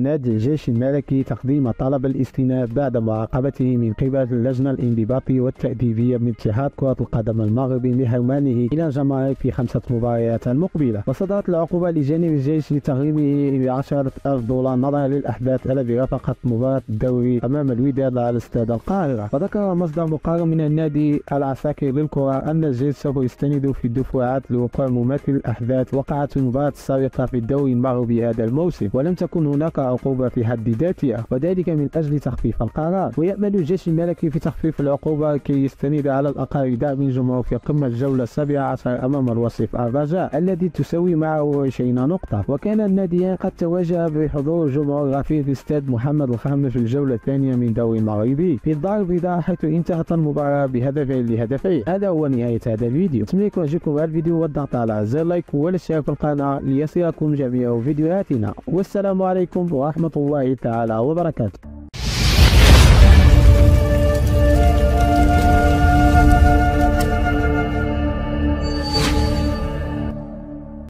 نادي الجيش الملكي تقديم طلب الاستئناف بعد معاقبته من قبل اللجنة الانضباطية والتأديبية من اتحاد كرة القدم المغربي لحرمانه إلى الجماهير في 5 مباريات مقبلة. وصدرت العقوبة لجانب الجيش لتغريمه ب10,000 دولار نظرا للأحداث التي رافقت مباراة الدوري أمام الوداد على استاد القاهرة. وذكر مصدر مقرب من النادي العساكر للكرة أن الجيش سوف يستند في الدفعات لوقوع مماثل الأحداث وقعت في المباراة السابقة في الدوري المغربي هذا الموسم، ولم تكن هناك عقوبة في حد ذاتها، وذلك من أجل تخفيف القرار. ويأمل الجيش الملكي في تخفيف العقوبة كي يستند على الأقل دعم الجمهور في قمة الجولة 17 أمام الوصيف الرجاء الذي تساوي معه 20 نقطة. وكان الناديان قد تواجه بحضور جمهور غفير في استاد محمد الخامس في الجولة الثانية من الدوري المغربي في الدار البيضاء، حيث انتهت المباراة بهدفين لهدفين. هذا هو نهاية هذا الفيديو. أتمنى يكون عجبكم هذا الفيديو والضغط على زر لايك والاشتراك في القناة ليصلكم جميع فيديوهاتنا، والسلام عليكم ورحمة الله تعالى وبركاته.